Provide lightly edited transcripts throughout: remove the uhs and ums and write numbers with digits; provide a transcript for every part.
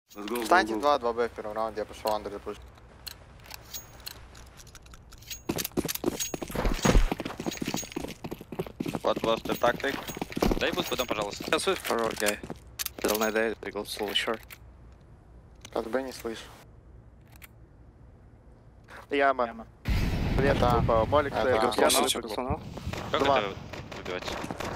Встаньте 2-2Б в первом раунде, я пошел андер запустить. What was the tactic? Дай буст потом, пожалуйста. Сейчас вы forward guy. They'll not die, they go slowly short. От Б не слышу. Яма. Блин, Да. упал. Молик Это- стоит. Go Я slow, на Go выпрыгнул. slow now. Как Два. это выбивать?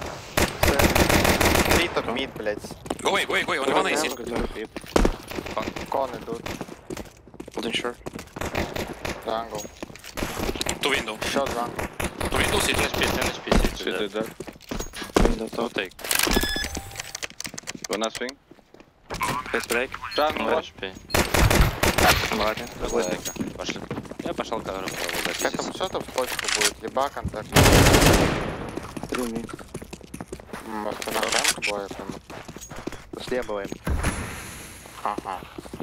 3 топ мид, блядь. Go away, only one AC. Кон идут. Holding short. Джангл. To window. Еще джангл. To window city. City dead. Window top. Take. Gonna swing. Face break. Jungle rush. Martin. Пошли. Я пошел кавером. Как там что там в точку будет? Либо контакт. 3 mid. Может, на рамку будет? Слебываем. Ага.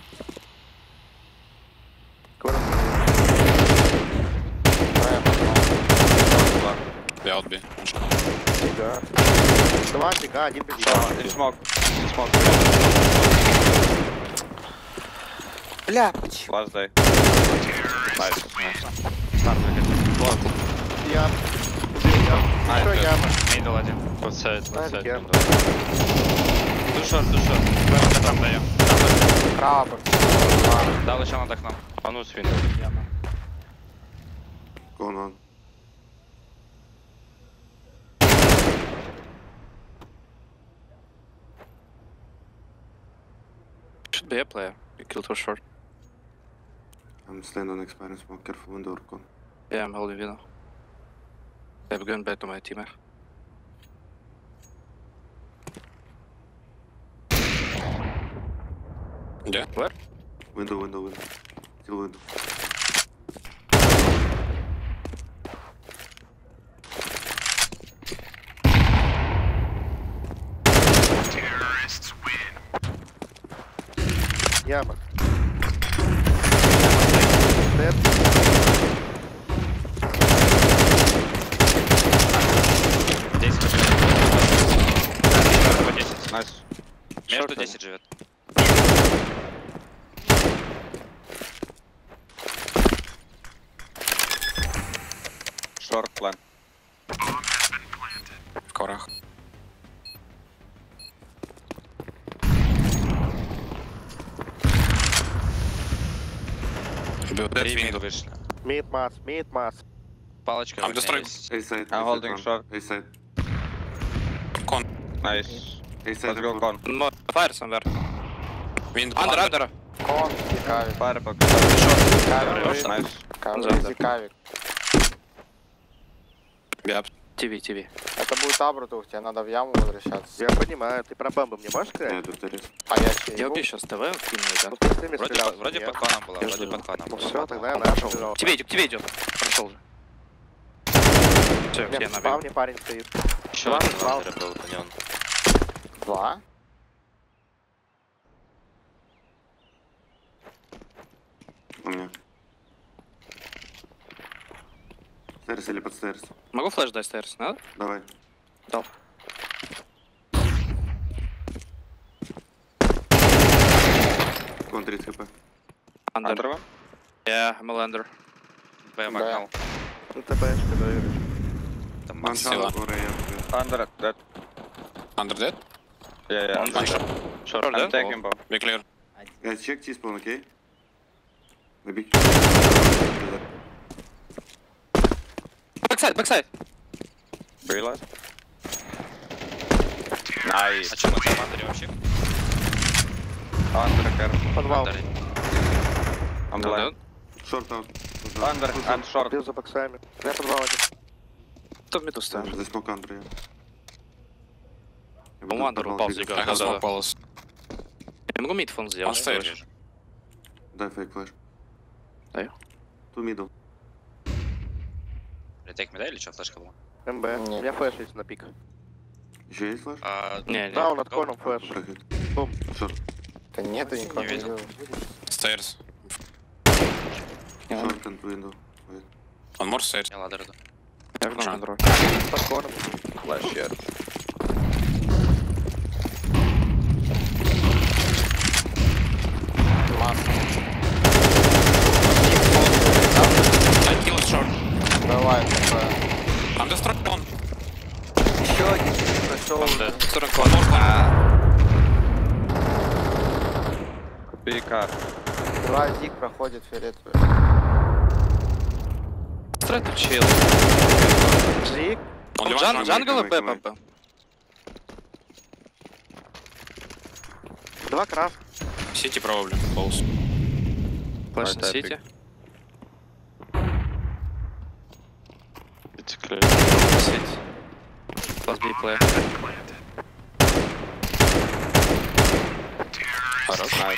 Я out B. Бига. Два бига, один бежит. In smoke. In smoke. Бля, Last day. Nice. Я. Еще яма. Мидл один. Подсайд, подсайд. яма. Душор. Мы там даем. крабы. Дал еще над окном. А ну, свинду. Going on. Should be a player. You killed her short. I'm staying on experience smoke. Careful window or con. Yeah, I'm holding window. I'm going back to my team. Yeah. Where? Window. Still window. Яма. Дед. По 10. Nice. Между 10 живет. Short plan. В корах. Dead 3 мид window. вышли. Мид мас. Палочка I'm у меня destroying. есть. A side. I'm holding short. A side. Con. Nice. A side. Let's go con. No, fire somewhere. Window. Under. Кон и кавик. Firebox. Кавик. Nice. Кавик и кавик. Gap. TV. Это будет абрутух, тебе надо в яму возвращаться. Я понимаю. Ты про бомбы мне можешь сказать? Yeah, тут рез. А я Я чей? убью сейчас ТВ, кинул, да? Ну, ты с ними стрелял. Вроде нет? под кланом была. Я Вроде жду. под кланом Ну была. все, тогда я Он наш прошел. убежал. К тебе идет. Прошел же. Все, Нет, я в набил. спавне парень стоит. Еще Два, один два. ландер был, не он. 2? У меня. Стейрс или под стейрс? Могу флеш дать стейрс, надо? Давай. Дал. Кон 30 хп. Under. Under one. Yeah, I'm a lander. Б макнул. Ну ТПшка, даю. Там One Макс. Сила. shot or A. Under dead. Under dead. Yeah. One shot. Short, I'm да? taking bow. Be clear. Guys, check T-spawn, okay? Maybe. Backside. Realize. Nice. А что мы там в андере вообще? Under careful. Подвал. Андере. I'm blind. Short out. Under and short. Бил за боксами. Я подвал один. Кто в мету ставит? Здесь смок андер, я. Я По буду андеру подвал упал двигать. I have Да-да-да. smoke palace. Я могу мид фон Он сделать. стоит. Дай фейк флеш. Даю. Ту мидл. Ретейк меда или что, флешка была? МБ. У Нет. меня флеш есть на пик. Еще есть флеш? Не. Да, он над коном флеш. Прохит. Бум. Шорт. Да нету никого. Не видел. Stairs. Шорт and window. Wait. One more stairs. Я ладер иду. Я гну на дрон. Под коном. Flash here. Пикар. Два зиг проходит фиолетовый. Try to chill. Зиг. Only one. Jungle и Come БПП. Два крав. City probably. Close. Flash Right, на City. It's clear. City. Plus B player. Хорош. Nice.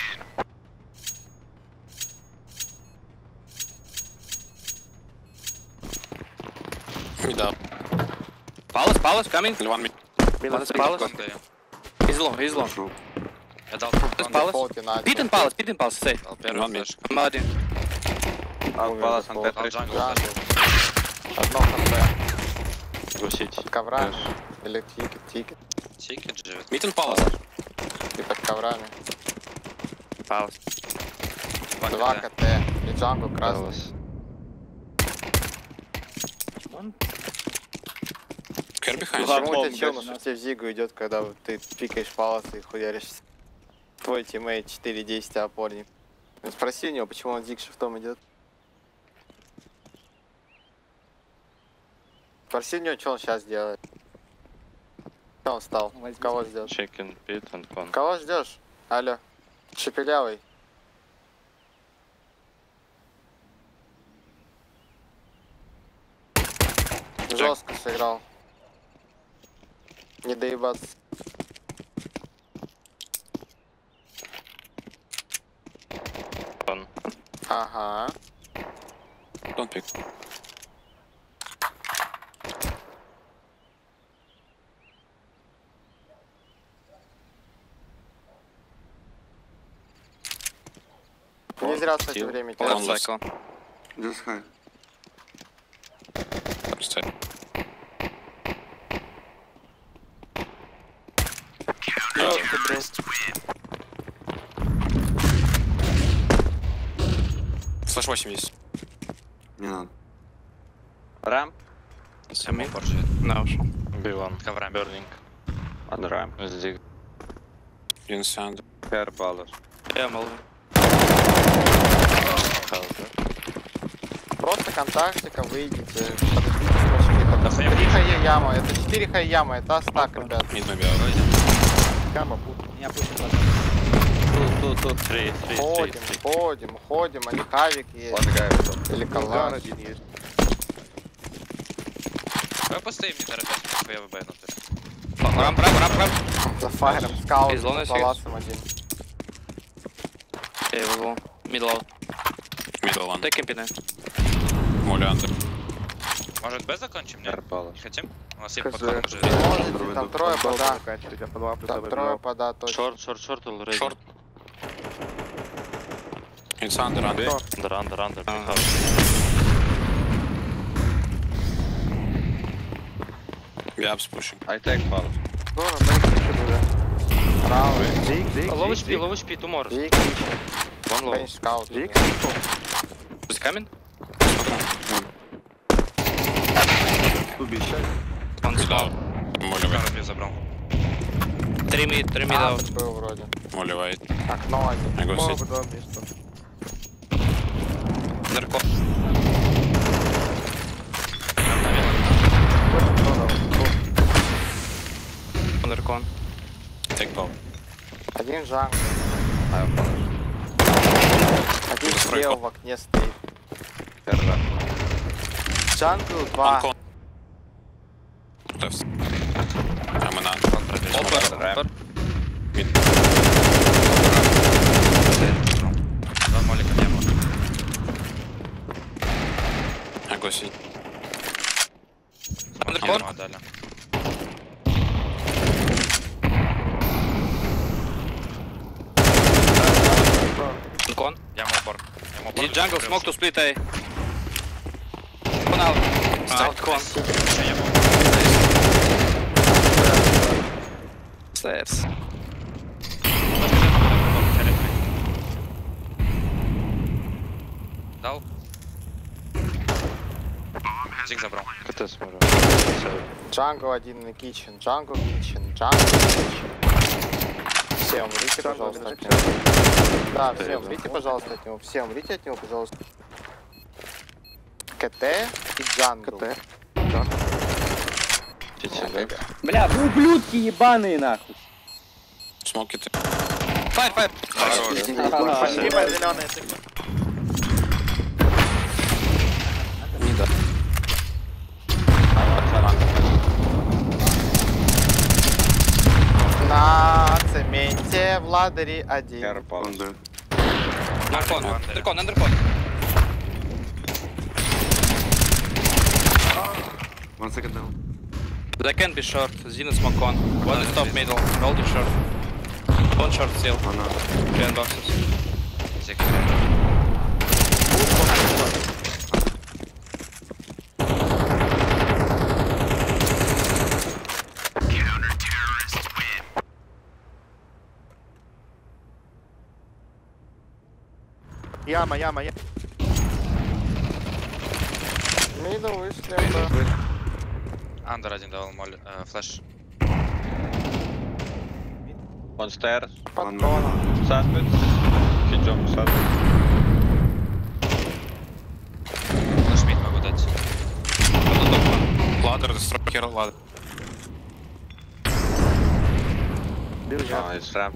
Mid up. Palace coming. Only one mid. Palace, Palace. Кон даю. He's low. Шоу. Я дал Just кон. Palace. Дефолте на Pit and Palace, stay. Дал первый One флеш. I'm один. Palace and Дал Tetris. джангл. Джангл. Одно хп. Go City. Коврами. Yes. Или тикет. Тикет живет. Mid and Palace. И под коврами. Palace. Два КТ. И джангл красный. Palace. Care behind. Почему у тебя чел на шуте в зигу идет, когда ты пикаешь палец и хуяришься? Твой тиммейт 4-10 опорник. Спроси у него, почему он зиг шифтом идет. Спроси у него, что он сейчас делает. Что он встал? Кого ждешь? Chicken, pit and con. Кого ждешь? Алло. Шепелявый. Жестко сыграл. Не доебаться. Con. Ага. Don't pick. Не зря, кстати, Стил. время Ладно. терял. One cycle. Just high. Upstairs. Флэш 80. Не надо. Ramp. Coming. Опор живет. На уж. B1. Коврами. Burning. On ramp. Zig. Inside. Care Palace. Я молодой. Просто контактика, выйдите. Подождите, 3 хай яма, это 4 хай яма, это стак, ребят. Mid maybe out. Гамма пут. Меня пушит. Ходим, они хавик есть. One guy with them. Или Гар калаш. один есть. Давай постоим, не торопясь, я выбаю внутрь. Рамп. За фаером, скаут, Из зоны с паласом один. Я его middle. Middle one. Take кемпины. Molly under. Может, Б закончим? Нет? Care Palace. Не хотим? У нас есть КЗ. подход уже. Можете, там трое Долго пода. заканчивать, а по 2 плюс Там трое пода точно. Short already. Short. It's under. Big. Under. Ага. Gap's pushing. I take Palace. Зона, бэк еще будет. Правый. Зиг. Low HP, tomorrow. Зиг, One low. бенч, скаут. Зиг. Just coming? One Сюда. Molly white. Корабль забрал. 3 mid А, out. был вроде. Molly white. Окно один. I go Мог sit. бы 2 места. Нарко. Наркон. Take pop. Один джангл. I have Palace. Один Стройка. слева в окне стоит. Care ramp. Джангл One 2. con. Left. I'm in out. Опер. Ramp. Mid. Два молика не было. I go sit. Undercon. Ему отдали. Undercon. Яму упор. Jungle smoke to split A. One out. Out con. Еще яму. Stairs. Дал. Зиг забрал. КТ смотрю. Джангл один на кичен. Джангл кичен. Джангл кичен. Все, умрите, Там пожалуйста, номер от него. Да, все, Серьезно? умрите, пожалуйста, от него. Все, умрите от него, пожалуйста. КТ и джангл. КТ. Бля, вы ублюдки ебаные нахуй. Smoke it. Файр, файр. Спасибо, зеленый. Не да. На цементе Владари 1. Carpal. On dead. Андеркон, андеркон, андеркон. 1 second down. They can be short. Zina smoke on. One is top middle. Hold it short. One short still. One up. Behind boxes. Zig. Яма, яма, яма. Мидл вышли, да. Андер один давал моль. Флэш. On stairs. Под One коном. Sandwich. He jumped sandwich. Флэш мид могу дать. Ladder, destroy here, ladder. Бил я. Nice ramp.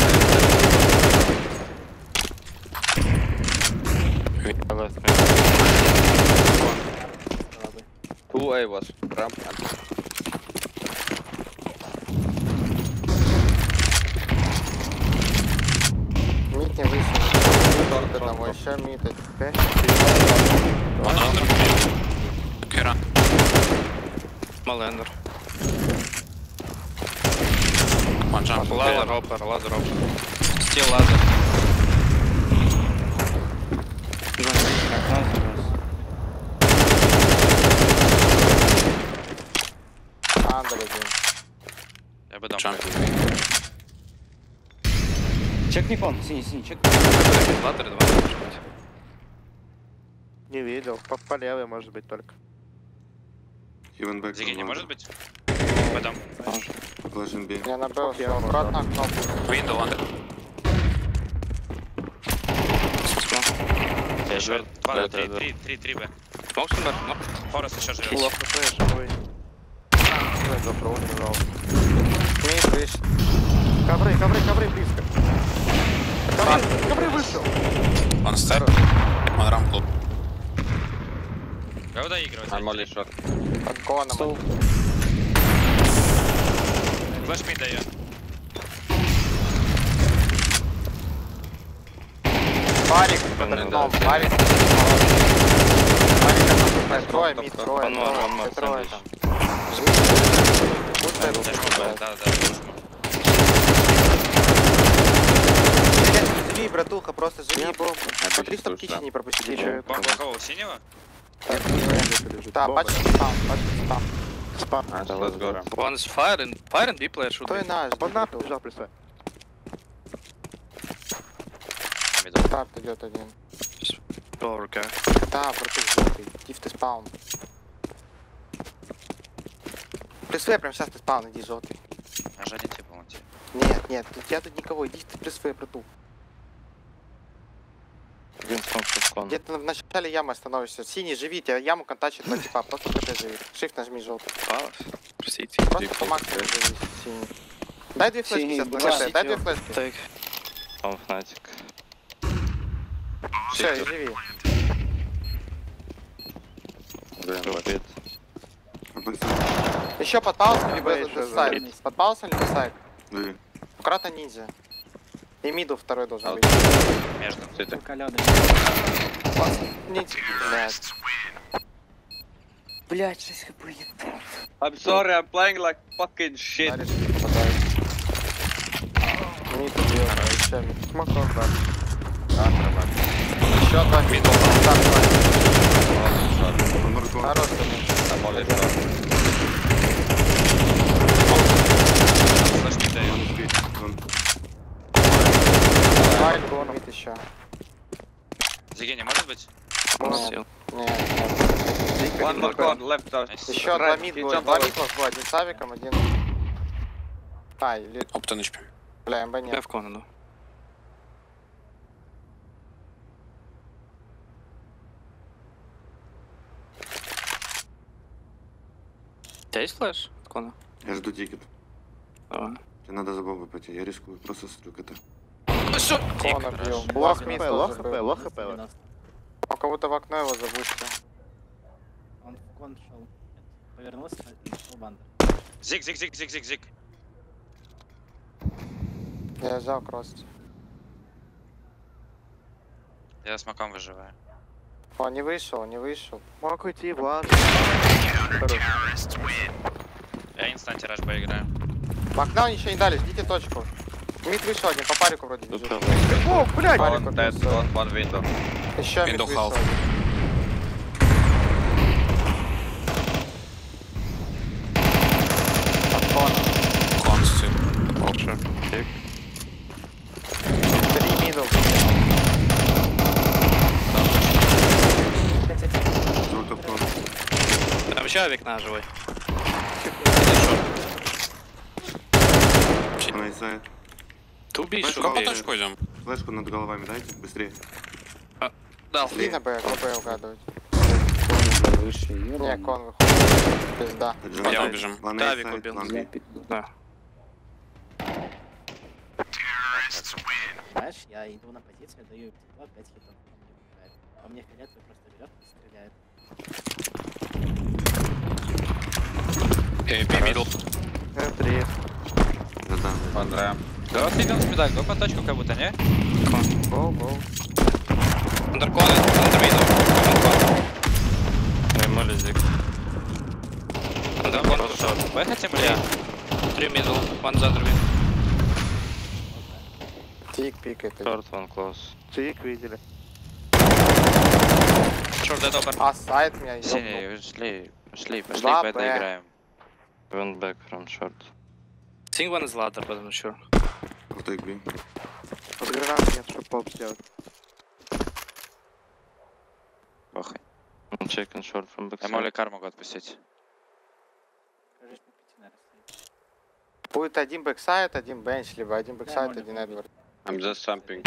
Two A was ramp and Мид не вышел. Торт одного, еще мид. One under. Okay, run. Small ender. One jump. Ladder upper, ladder upper. Still ladder. Андер один. Я бы дам. Jump. Чекни фон, синий, чек. Ладер 2 может быть. Не видел. По левой может быть только. Even back. Зиги on не ladder. может быть? Потом. Flash in B. Я набил, Окей, все, можно. аккуратно кнопку. Window under. Еще два, Да, три, да, да. три Б. Смок сумер? Ну. Форест еще живет. Плохо слышишь, ой. Давай попробуем, пожалуйста. Мид вышел. Ковры близко. Ковры вышел. One stair. One ramp club. Кого доигрывать? I'm only shot. Под коном. Флэш мид даю. Барик под окном, барик. Барик там трое, мид, трое, One more, трое sandwich. там. Пустай руку. Да. Живи, братуха, просто живи. Я бомбу. Смотри, чтоб птички не пропустили. Бомба у кого? Синего? Да, почти там, почти там. Спам. Let's go ramp. One is fire and B player should Кто и be. наш? Он на побежал, плюсой. Старт идет один. Power guy. Да, братух, желтый. Иди в ты спаун. Пресвей, прям сейчас ты спаун, иди желтый. Аж один тип, по-моему, тип. Нет, у тебя тут никого, иди ты пресвей, братух. Один smoke to spawn. Где-то в начале ямы остановишься. Синий, живи, тебя яму контачит два типа, просто КТ живи. Shift нажми желтый. Palace. Proceed. Просто по максимуму живи, синий. Дай две флешки Синий, сейчас на да. КТ, дай две флешки. Take. On Fnatic. Все, и живи. Repeat. Еще под паузом, либо Давай еще сайд. Под паузом, либо сайд. B. Аккуратно ниндзя. И миду второй должен быть. Между. City. Ниндзя. Блядь. Блять, 6 хп. I'm sorry, I'm playing like fucking shit. Смотри, что попадает. Мид убил, еще мид. Смокон, да. Еще два мида. One more close. Хороший. I'm only shot. Флэш мид даю. One is B. One. Два мид еще. Зиги не может быть? Нет, нет. One more con, left side. Nice. Еще два мид He будет. jumped Два out. мид был, один с авиком, один... А, или... Up 10 HP. Бля, МБ Я нет. в кон иду. У тебя есть флеш? От кона? Я жду тикет. Давай. Тебе надо за бомбой пойти, я рискую, просто стрю КТ. Кона бил. Лох Лох хп, мид лох тоже хп, был. лох хп. У кого-то в окно его забустил. Он в кон шел. Повернулся и шел бандер. Зиг, зиг, зиг, зиг, зиг, зиг. Я взял кросс. Я смоком выживаю. Он не вышел, не вышел. Мог уйти, Влад. Я инстанте раш поиграю. В окно ничего не дали, ждите точку. Мид вышел один, по парику вроде бежит. О, блядь! One dead, one window. Еще мид Window вышел. half. От кона. Кон стил. Три мидл. Стру топ-кон. Там еще вікна живой. Она inside. Тубі, Флешку що По дал, ти? точку идем. Флешку над головами дайте, быстрее. Дал. Шли на Б, на Б угадывать. Выше, Не, кон выходит. Пизда. Я убежим. One Давик inside, убил. one Я B. Да. Знаешь, я иду на позицию, даю тепло, 5 хитов. По мне фиолетовый просто берет и стреляет. B middle. М3. Да-да. One ramp. Да, ты идем спидак, го по точку как будто, не? Гоу, гоу. Андеркон, андервидо. Нормально зиг. Андеркон. Вы хотим или я? 3 middle, 1 за андервид. Тик пикает. one close. Тик видели. Шорт дед опер. А, сайт меня ёбнул. Синий, шли, пошли, Два по этой Б. играем. One back from short. Think one is ladder, but I'm not sure. I'll take B. Под гранат нет, чтобы поп сделать. Похуй. I'm checking short from back Я могу кар могу отпустить. Кажись, по 5 наверное, стоит. Будет один бэксайд, один бенч, либо один бэксайд, можно один Эдвард. I'm just jumping.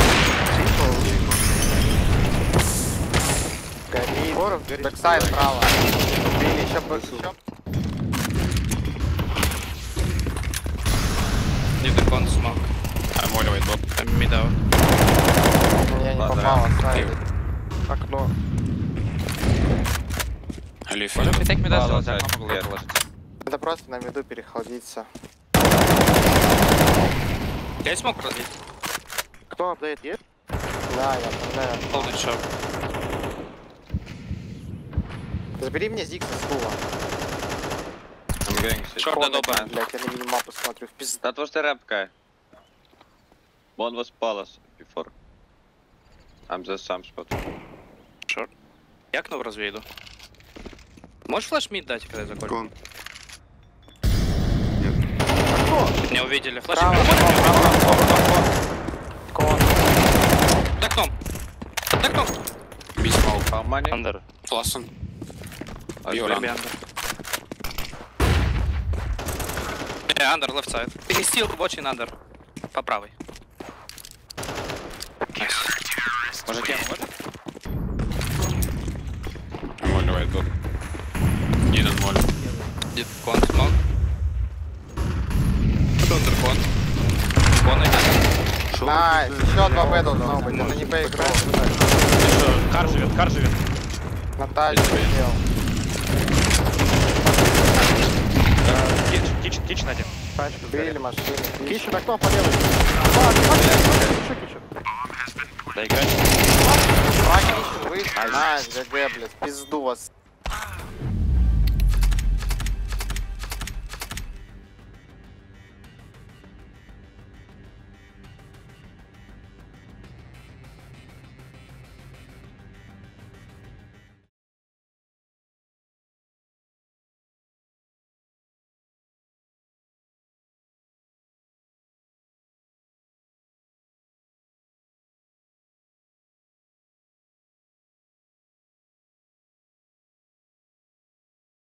Горит. Бэксайд справа. Убили, еще бэк, еще. Leave the con smoke. I'm all way top. I'm mid out. Я не Ладно. попал, оставили. Окно. I leave Можем middle. притек меда Ладно, сделать, я так, могу нет. положить. Надо просто на виду переходиться. Я смог разлить. Кто апдейт есть? Да, я оставляю. Hold it short. Забери мне Зикса с хула. I'm getting shit. Short dead open. Блять, я на минимапу смотрю. В пизду. That was the ramp guy. One was palace before. I'm just some spot. Short. Я окно в разве иду. Можешь флеш мид дать, когда я закончу? Кон. Не увидели. Флеш. Право, право, право. Кон. Под окном. Под окном. B smoke. How many? Under. Flassen. I B think- run. Андер. Андер, left side. Перестил, watching андер. По правой. Может, я может? I'm all way top. Didn't mall. Дид кон смог. Шотер кон. Кон и Найс, еще два Б должно быть. Это не Б играет. Кар живет. На тачке сделал. Кич один. Тачку Били машины. Кищу окно по левой. Кищу. Доиграть. Два кищу вышли. Найс, ГГ, блядь. Пизду вас.